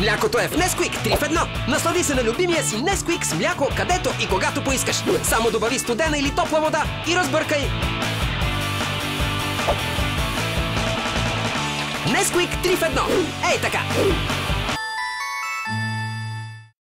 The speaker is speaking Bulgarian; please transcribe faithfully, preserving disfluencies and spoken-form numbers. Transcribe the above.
Млякото е в Nesquik три в едно. Наслади се на любимия си Nesquik с мляко, където и когато поискаш. Само добави студена или топла вода и разбъркай. Nesquik три в едно. Ей така!